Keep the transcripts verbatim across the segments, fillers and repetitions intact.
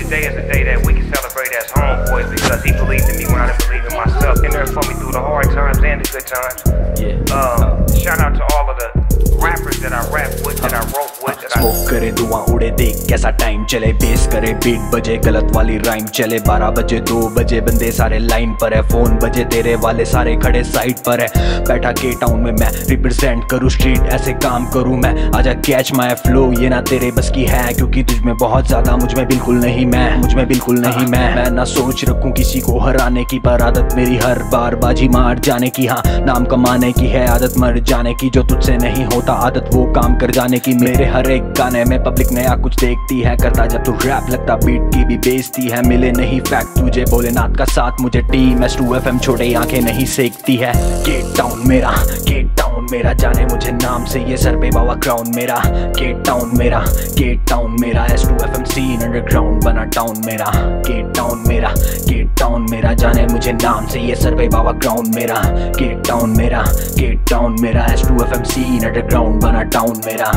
today is a day that we can celebrate as homeboys because he believed in me when I didn't believe in myself. And there for me through the hard times and the good times. Yeah. Um, shout out to all of the rappers that I rap with, that I wrote with, that I smoke करे धुआं उड़े देख कैसा time चले, base करे beat बजे गलत वाली राइम चले, बारह बजे दो बजे बंदे सारे लाइन पर है, फोन बजे तेरे वाले सारे खड़े साइड पर है, बैठा के टाउन में मैं रिप्रेजेंट करूँ स्ट्रीट, ऐसे काम करूँ मैं, आजा कैच माय फ्लो, ये ना तेरे बस की है क्योंकि तुझ में बहुत ज्यादा, मुझ में बिल्कुल नहीं मैं, मुझ में बिल्कुल नहीं मैं मैं ना सोच रखूँ किसी को हराने की, पर आदत मेरी हर बार बाजी मार जाने की, हाँ नाम कमाने की है आदत, मर जाने की जो तुझसे नहीं होता, आदत वो काम कर जाने की। मेरे हर एक गाने में पब्लिक नया कुछ देखती है, करता जब तू रैप लगता बीट की भी बेइज्जती है, मिले नहीं फैक्ट तुझे भोलेनाथ का साथ, मुझे team H two F M छोटे आंखें नहीं सेकती है। गेट टाउन मेरा, गेट टाउन मेरा, जाने मुझे नाम से ये सर पे बाबा क्राउन मेरा, गेट टाउन मेरा, गेट टाउन मेरा, H two F M scene underground बना टाउन मेरा, गेट टाउन मेरा, गेट टाउन मेरा, जाने मुझे नाम से ये सर पे बाबा क्राउन मेरा, गेट टाउन मेरा, गेट टाउन मेरा, H two F M scene underground बना टाउन मेरा।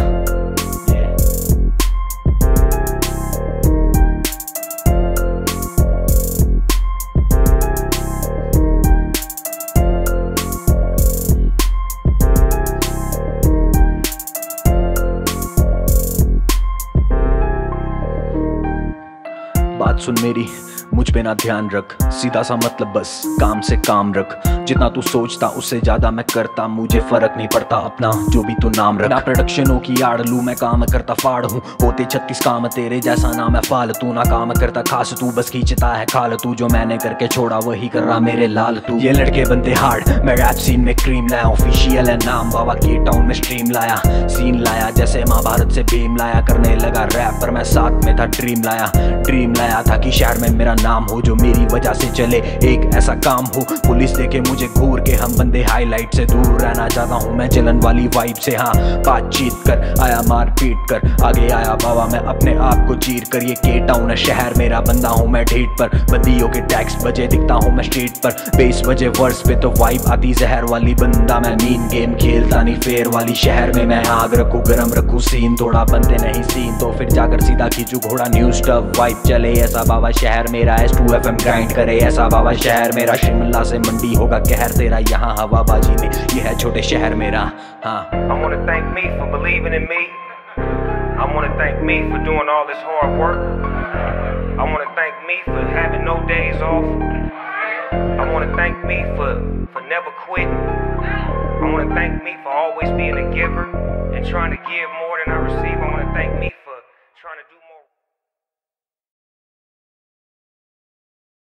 बात सुन मेरी, मुझ पे ना ध्यान रख, सीधा सा मतलब बस काम से काम रख, जितना तू सोचता उससे ज्यादा मैं करता, मुझे फर्क नहीं पड़ता अपना जो भी तू नाम रख, ना प्रोडक्शनों की आड़ लू मैं काम करता फाड़ हूँ, होते छत्तीस काम तेरे जैसा ना मैं फालतू, ना काम करता खास तू बस खींचता है खाल तू, जो मैंने करके छोड़ा वही कर रहा मेरे लाल तू, ये लड़के बनते हार्ड मैं रैप सीन में क्रीम लाया, ऑफिशियल है नाम बाबा के टाउन में स्ट्रीम लाया, सीन लाया जैसे महाभारत से भीम लाया, करने लगा रैप पर मैं साथ में था, ड्रीम लाया ड्रीम लाया था कि शहर में मेरा नाम हो, जो मेरी वजह से चले एक ऐसा काम हो, पुलिस देखे मुझे घूर के, हम बंदे हाईलाइट से दूर रहना चाहता हूँ मैं जलन वाली वाइब से, हाँ बातचीत कर आया मार पीट कर, आगे आया बाबा मैं अपने आप को चीर कर, ये के टाउन है शहर मेरा, बंदा हूँ मैं ढीठ पर, बंदियों के टैक्स बजे दिखता हूँ मैं स्ट्रीट पर, बेस बजे वर्स पे तो वाइब आती जहर वाली, बंदा मैं मीन गेम खेलता नहीं फेयर वाली, शहर में मैं आग रखूँ गरम रखूँ सीन, थोड़ा बनते नहीं सीन तो फिर जाकर सीधा खींचू घोड़ा, न्यूज टफ वाइब चले, ऐसा बाबा शहर मेरा, H two F M grind करे, ऐसा बाबा शहर मेरा, शिमला से मंडी होगा कहर तेरा, यहाँ हवाबाजी में ये है छोटे शहर मेरा। हाँ I wanna thank me for believing in me. I wanna thank me for doing all this hard work. I wanna thank me for having no days off. I wanna thank me for for never quitting. I wanna thank me for always being a giver and trying to give more than I receive. I wanna thank me for trying to do more.